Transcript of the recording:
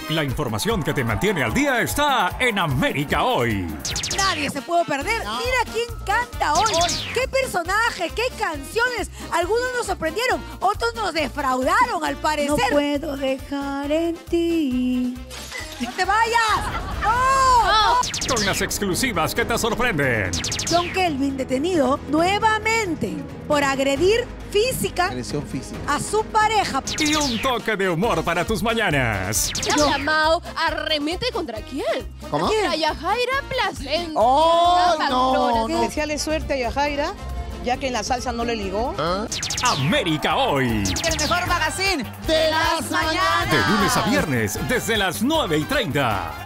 La información que te mantiene al día está en América Hoy. Nadie se puede perder. Mira quién canta hoy. ¿Qué personaje? ¿Qué canciones? Algunos nos sorprendieron, otros nos defraudaron al parecer. No puedo dejar en ti. ¡No te vayas! ¡No! Con las exclusivas que te sorprenden. John Kelvin detenido nuevamente por agredir Agresión física. a su pareja. Y un toque de humor para tus mañanas. Llamado arremete contra quién. ¿Cómo? Contra Yajaira Placenta. ¡Oh, no! Deseale suerte a Yajaira, ya que en la salsa no le ligó. América Hoy. El mejor magazine ¡De las mañanas! De lunes a viernes, desde las 9:30.